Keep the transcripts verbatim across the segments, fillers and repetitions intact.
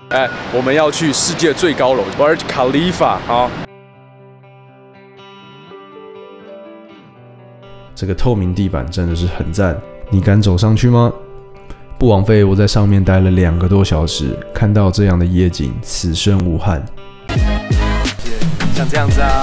哎，我们要去世界最高楼 Burj Khalifa 好。 这个透明地板真的是很赞，你敢走上去吗？不枉费我在上面待了两个多小时，看到这样的夜景，此生无憾。 像这样子啊。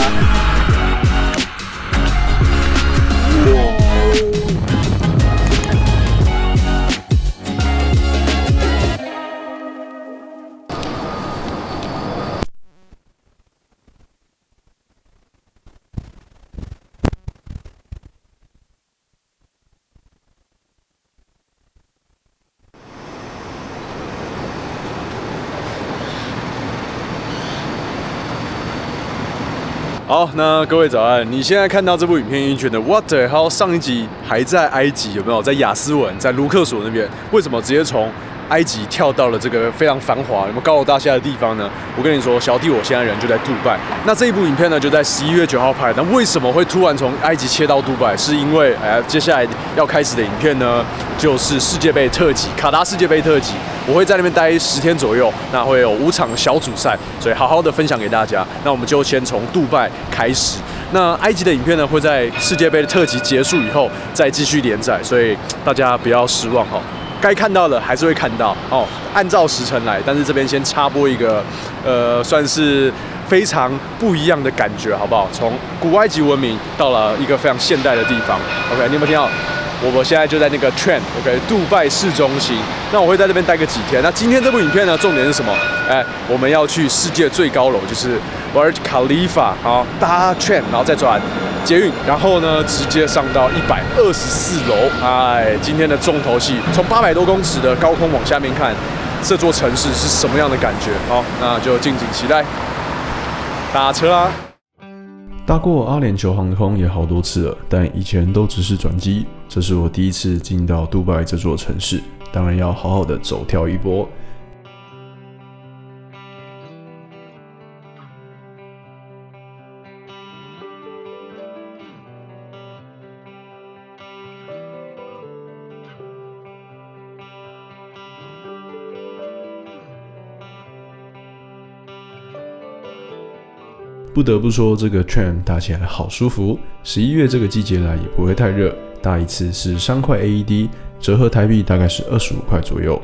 好，那各位早安！你现在看到这部影片，你觉得 What the hell？ 上一集还在埃及，有没有？在亚斯文，在卢克索那边，为什么直接从埃及跳到了这个非常繁华、有没有高楼大厦的地方呢？我跟你说，小弟我现在人就在杜拜。那这一部影片呢，就在十一月九号拍。那为什么会突然从埃及切到杜拜？是因为哎，接下来要开始的影片呢，就是世界杯特辑，卡达世界杯特辑。我会在那边待十天左右，那会有五场小组赛，所以好好的分享给大家。那我们就先从杜拜开始。那埃及的影片呢，会在世界杯的特辑结束以后再继续连载，所以大家不要失望哈。该看到的还是会看到哦，按照时辰来。但是这边先插播一个，呃，算是非常不一样的感觉，好不好？从古埃及文明到了一个非常现代的地方。OK， 你有没有听到？我们现在就在那个 Trend，OK， 杜拜市中心。那我会在这边待个几天。那今天这部影片呢，重点是什么？哎，我们要去世界最高楼，就是 Burj Khalifa， 好，搭 Trend， 然后再转捷运，然后呢，直接上到一百二十四楼。哎，今天的重头戏，从八百多公尺的高空往下面看，这座城市是什么样的感觉？好，那就敬请期待。搭车啦！ 搭过阿联酋航空也好多次了，但以前都只是转机。这是我第一次进到杜拜这座城市，当然要好好的走跳一波。不得不说，这个 tram 搭起来好舒服。十一月这个季节来也不会太热，搭一次是三块 A E D， 折合台币大概是二十五块左右。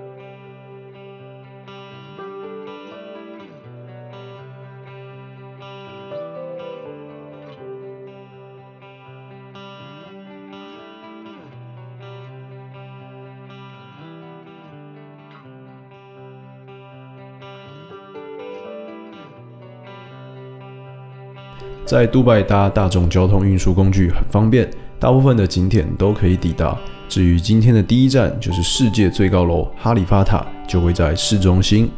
在杜拜搭大众交通运输工具很方便，大部分的景点都可以抵达。至于今天的第一站就是世界最高楼哈利法塔，就会在市中心。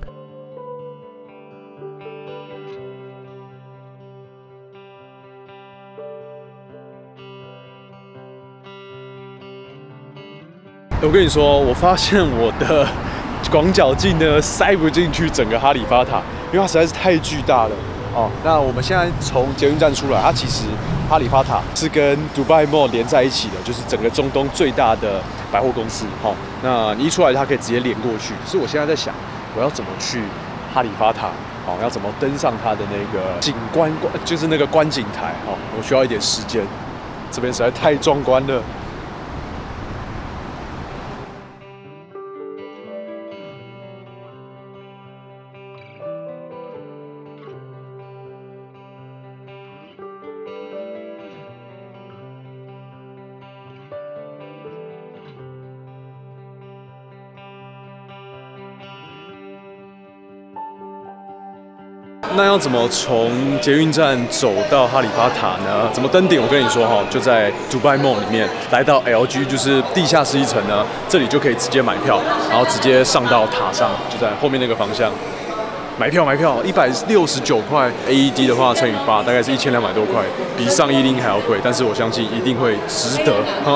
我跟你说，我发现我的广角镜呢塞不进去整个哈利法塔，因为它实在是太巨大了。哦，那我们现在从捷运站出来，它其实哈利法塔是跟 Dubai Mall 连在一起的，就是整个中东最大的百货公司。好、哦，那你一出来，它可以直接连过去。可是我现在在想，我要怎么去哈利法塔？好、哦，要怎么登上它的那个景观，就是那个观景台？好、哦，我需要一点时间，这边实在太壮观了。那要怎么从捷运站走到哈利法塔呢？怎么登顶？我跟你说哈，就在 Dubai Mall 里面，来到 L G 就是地下室一层呢，这里就可以直接买票，然后直接上到塔上，就在后面那个方向。买票买票，一百六十九块 A E D 的话乘以八，大概是一千两百多块，比上一零还要贵，但是我相信一定会值得。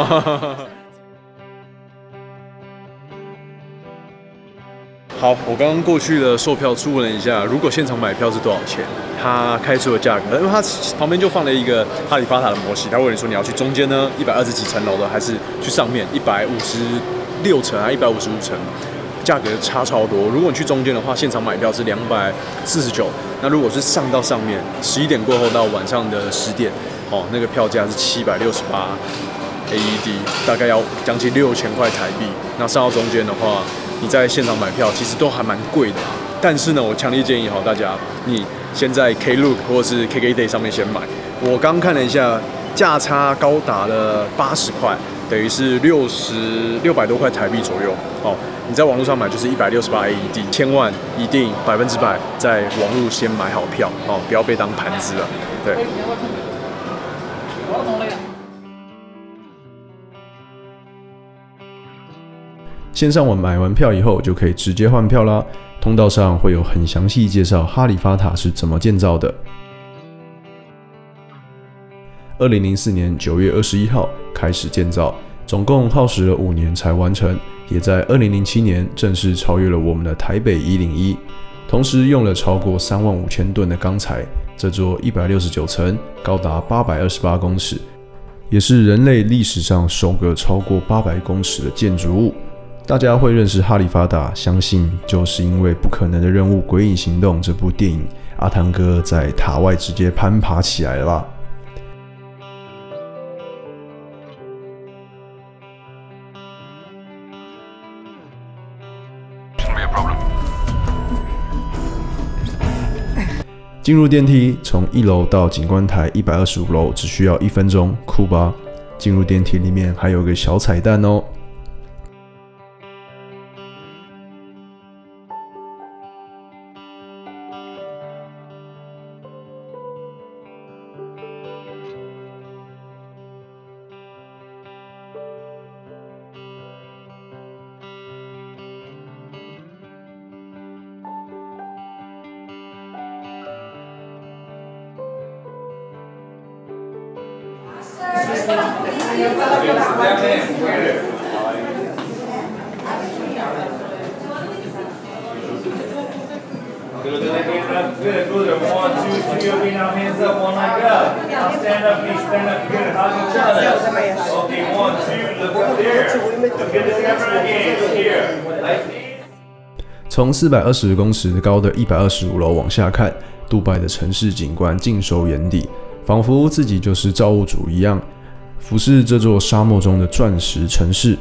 好，我刚刚过去的售票处问了一下，如果现场买票是多少钱？他开出的价格，因为他旁边就放了一个哈利法塔的模型，他问你说你要去中间呢，一百二十几层楼的，还是去上面一百五十六层啊，一百五十五层？ 价格差超多。如果你去中间的话，现场买票是两百四十九，那如果是上到上面，十一点过后到晚上的十点，哦，那个票价是七百六十八 A E D， 大概要将近六千块台币。那上到中间的话，你在现场买票其实都还蛮贵的。但是呢，我强烈建议哈大家，你先在 Klook 或者是 K K Day 上面先买。我刚看了一下，价差高达了八十块，等于是六十六百多块台币左右。哦，你在网络上买就是一百六十八 A E D， 千万一定百分之百在网络先买好票哦，不要被当盘子了。对。 线上网买完票以后，就可以直接换票啦。通道上会有很详细介绍哈利法塔是怎么建造的。二零零四年九月二十一号开始建造，总共耗时了五年才完成，也在二零零七年正式超越了我们的台北一零一。同时用了超过三万五千吨的钢材，这座一百六十九层、高达八百二十八公尺，也是人类历史上首个超过八百公尺的建筑物。大家会认识哈利法塔，相信就是因为《不可能的任务：鬼影行动》这部电影，阿汤哥在塔外直接攀爬起来了吧。进入电梯，从一楼到景观台一百二十五楼只需要一分钟，酷吧？进入电梯里面还有个小彩蛋哦。 Good, good. One, two, three. Okay, now hands up, one leg up. Now stand up, please stand up together. Hug each other. Okay, one, two. Look up there. Look at the camera again. Look here. Like this. 从四百二十公尺高的一百二十五楼往下看，杜拜的城市景观尽收眼底，仿佛自己就是造物主一样，俯视这座沙漠中的钻石城市。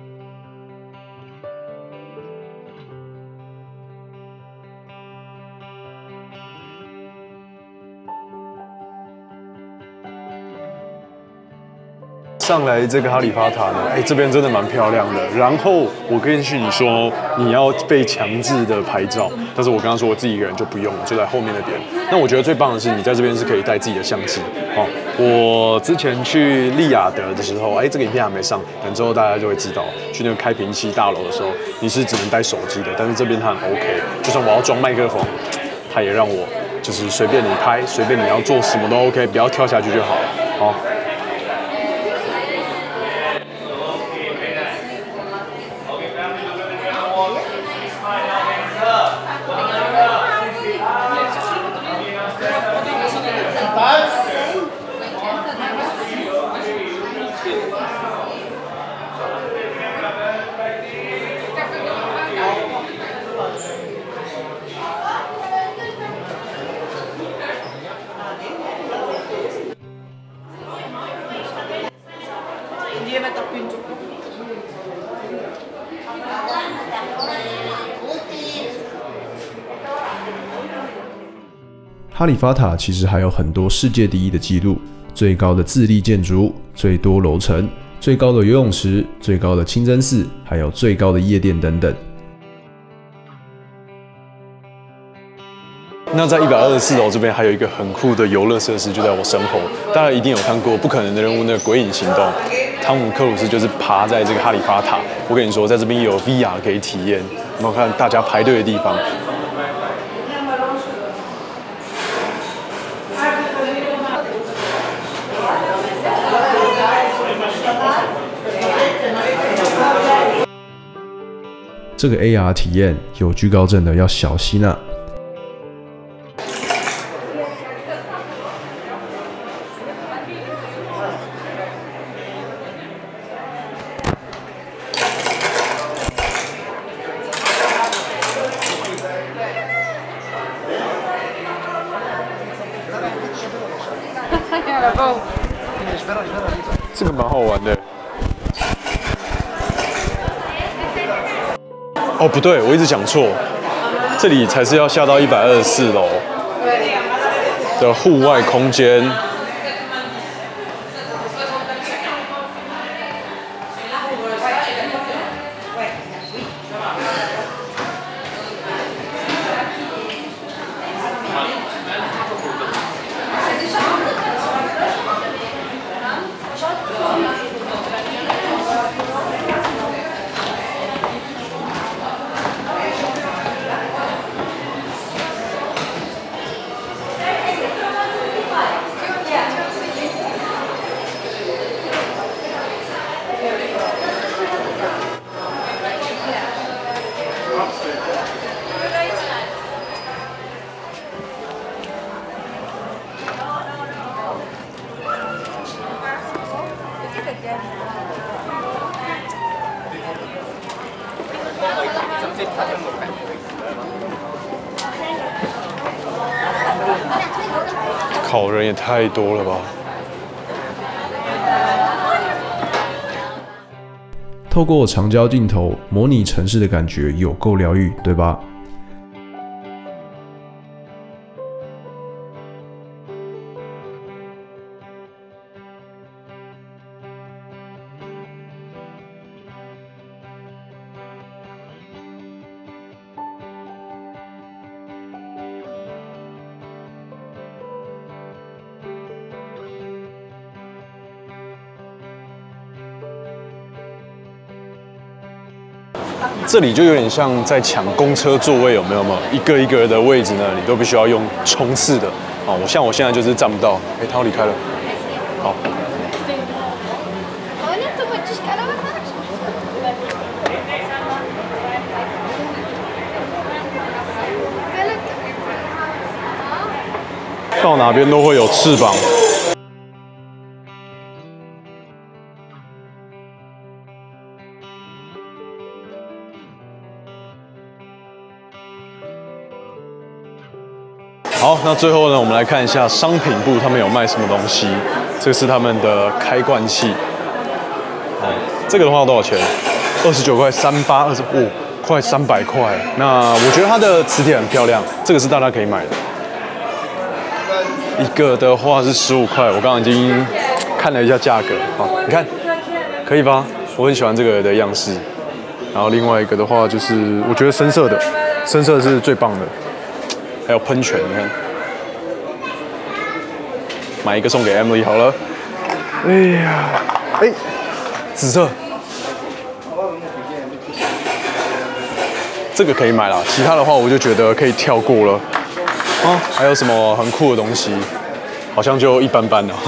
上来这个哈利法塔呢，哎，这边真的蛮漂亮的。然后我跟去你说你要被强制的拍照，但是我刚刚说我自己一个人就不用，就在后面那边。那我觉得最棒的是你在这边是可以带自己的相机。哦，我之前去利雅得的时候，哎，这个影片还没上，等之后大家就会知道。去那个开瓶器大楼的时候，你是只能带手机的，但是这边它很 OK， 就算我要装麦克风，它也让我就是随便你拍，随便你要做什么都 OK， 不要跳下去就好了。好。 哈利法塔其实还有很多世界第一的纪录，最高的自立建筑、最多楼层、最高的游泳池、最高的清真寺，还有最高的夜店等等。 那在一百二十四楼这边还有一个很酷的游乐设施，就在我身后。大家一定有看过《不可能的任务》那个鬼影行动，汤姆克鲁斯就是爬在这个哈利法塔。我跟你说，在这边也有 V R 可以体验。有没有看大家排队的地方？ 这个 A R 体验有惧高症的要小心啊！ 这个蛮好玩的。哦，不对，我一直讲错，这里才是要下到一百二十四楼的户外空间。烤人也太多了吧！ 透过长焦镜头模拟城市的感觉有够疗愈，对吧？ 这里就有点像在抢公车座位，有没有？没有，一个一个的位置呢，你都必须要用冲刺的。哦，我像我现在就是站不到，哎，他要离开了。好。到哪边都会有翅膀。好，那最后呢，我们来看一下商品部，他们有卖什么东西。这是他们的开罐器。哦，这个的话多少钱？二十九块三八，二十五，快三百块。那我觉得它的磁铁很漂亮，这个是大家可以买的。一个的话是十五块，我刚刚已经看了一下价格。好，你看，可以吧？我很喜欢这个的样式。然后另外一个的话就是，我觉得深色的，深色是最棒的。还有喷泉，你看，买一个送给 Emily 好了。哎呀，哎，紫色，这个可以买啦。其他的话，我就觉得可以跳过了。啊，还有什么很酷的东西？好像就一般般了。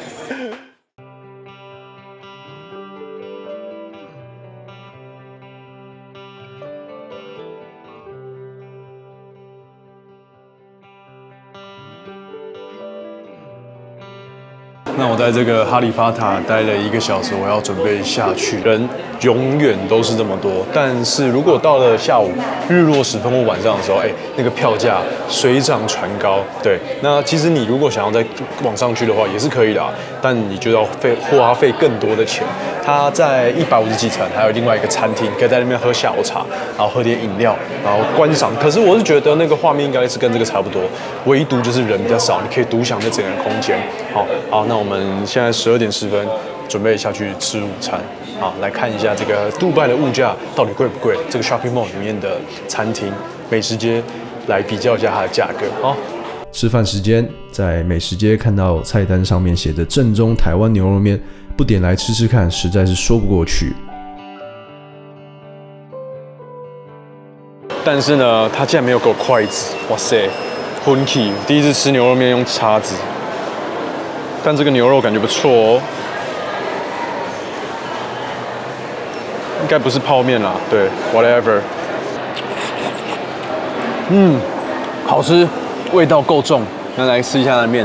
那我在这个哈利法塔待了一个小时，我要准备下去。人永远都是这么多，但是如果到了下午日落时分或晚上的时候，哎，那个票价水涨船高。对，那其实你如果想要再往上去的话，也是可以的，但你就要费花费更多的钱。它在一百五十几层，还有另外一个餐厅，可以在那边喝下午茶，然后喝点饮料，然后观赏。可是我是觉得那个画面应该是跟这个差不多，唯独就是人比较少，你可以独享那整个空间。好，好，那我们现在十二点十分，准备下去吃午餐。好，来看一下这个杜拜的物价到底贵不贵？这个 shopping mall 里面的餐厅、美食街，来比较一下它的价格。好， 吃饭时间，在美食街看到菜单上面写着正宗台湾牛肉面，不点来吃吃看，实在是说不过去。 但是呢，他竟然没有给我筷子，哇塞，昏气！第一次吃牛肉面用叉子，但这个牛肉感觉不错哦。应该不是泡面啦，对 ，whatever。嗯，好吃，味道够重。那来吃一下它的面。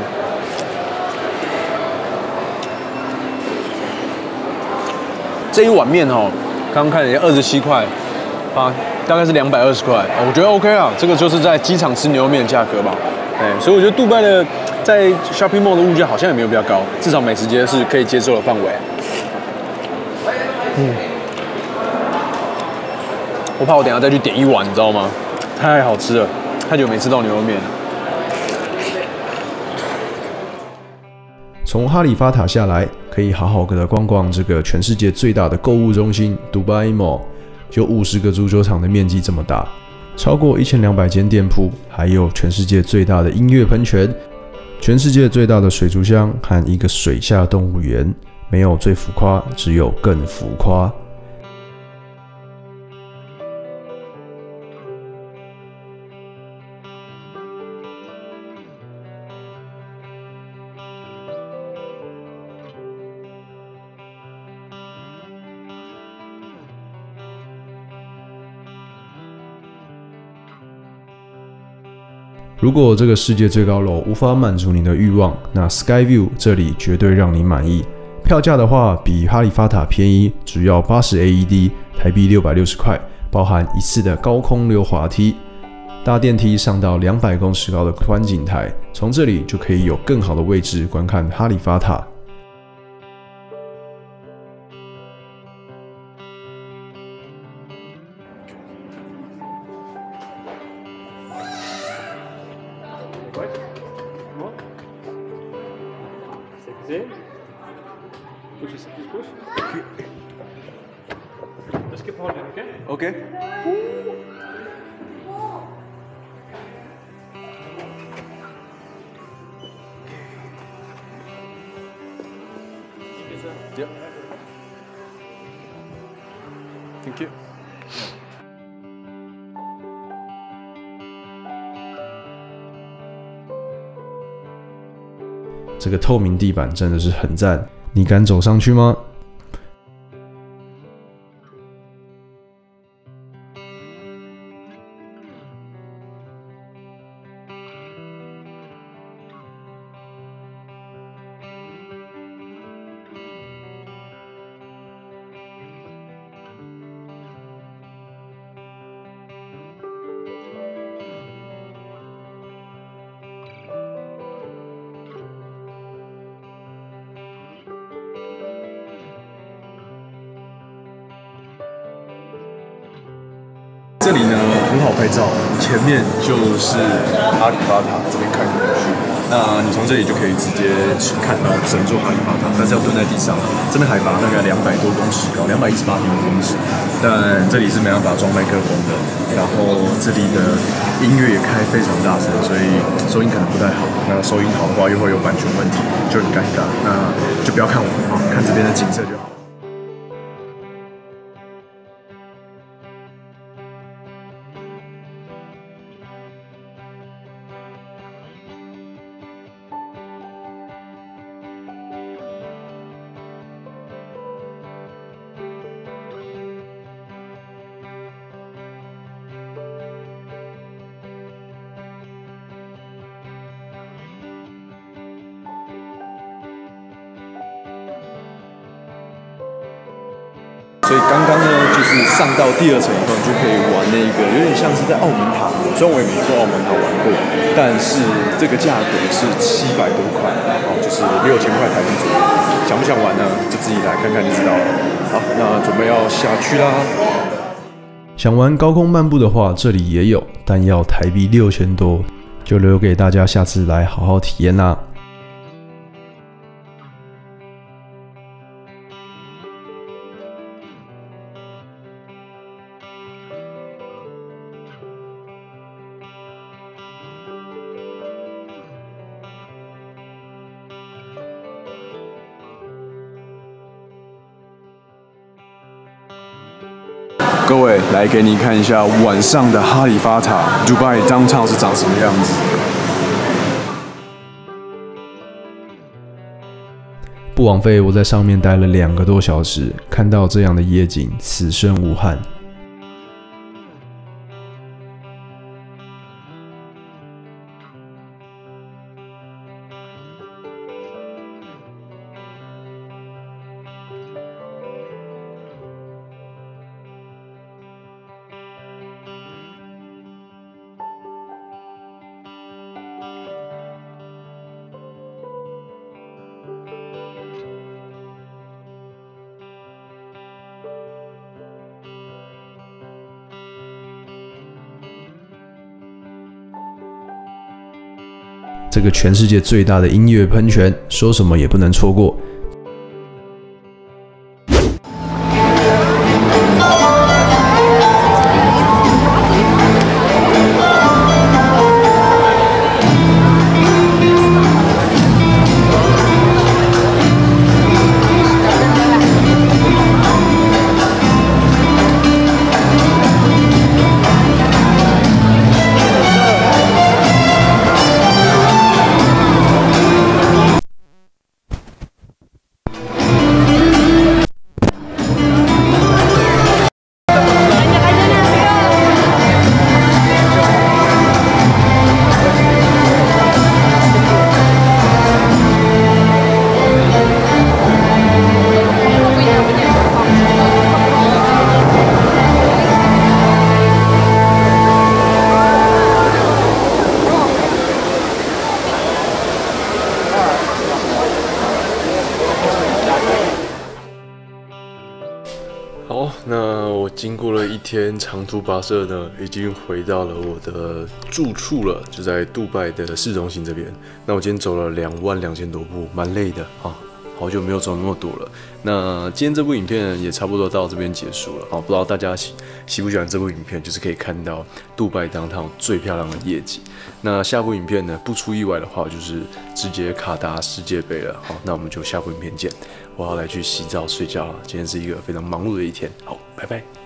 这一碗面哦，刚刚看人家二十七块，啊，大概是两百二十块，我觉得 OK 啊，这个就是在机场吃牛肉面的价格吧。 哎，所以我觉得杜拜的在 shopping mall 的物价好像也没有比较高，至少美食街是可以接受的范围。嗯，我怕我等一下再去点一碗，你知道吗？太好吃了，太久没吃到牛肉面了。 从哈利法塔下来，可以好好的逛逛这个全世界最大的购物中心 Dubai Mall， 有五十个足球场的面积这么大，超过一千两百间店铺，还有全世界最大的音乐喷泉，全世界最大的水族箱和一个水下动物园。没有最浮夸，只有更浮夸。如果这个世界最高楼无法满足你的欲望，那 Skyview 这里绝对让你满意。票价的话，比哈利法塔便宜，只要八十 A E D， 台币六百六十块，包含一次的高空溜滑梯，搭电梯上到两百公尺高的观景台，从这里就可以有更好的位置观看哈利法塔。 OK。Yep. Thank you. 这个透明地板真的是很赞，你敢走上去吗？ 这里呢很好拍照，前面就是哈利法塔，这边看过去，那你从这里就可以直接看到整座哈利法塔，但是要蹲在地上，这边海拔大概两百多公尺高，两百一十八点五公尺，但这里是没办法装麦克风的，然后这里的音乐也开非常大声，所以收音可能不太好。那收音好的话又会有版权问题，就很尴尬。那就不要看我啊，看这边的景色就好。所以刚刚呢，就是上到第二层以后，你就可以玩那个有点像是在澳门塔，虽然我也没去过澳门塔玩过，但是这个价格是七百多块，哦，就是六千块台币左右。想不想玩呢？就自己来看看就知道了。好，那准备要下去啦。 想玩高空漫步的话，这里也有，但要台币六千多，就留给大家下次来好好体验啦。 各位，来给你看一下晚上的哈利法塔 Dubai Downtown 是长什么样子。 不枉费我在上面待了两个多小时，看到这样的夜景，此生无憾。 这个全世界最大的音乐喷泉，说什么也不能错过。 好，那我经过了一天长途跋涉呢，已经回到了我的住处了，就在杜拜的市中心这边。那我今天走了两万两千多步，蛮累的啊，好久没有走那么多了。那今天这部影片也差不多到这边结束了啊，不知道大家喜喜不喜欢这部影片，就是可以看到杜拜当趟最漂亮的夜景。那下部影片呢，不出意外的话，就是直接卡达世界杯了。好，那我们就下部影片见。我要来去洗澡睡觉了，今天是一个非常忙碌的一天。好，拜拜。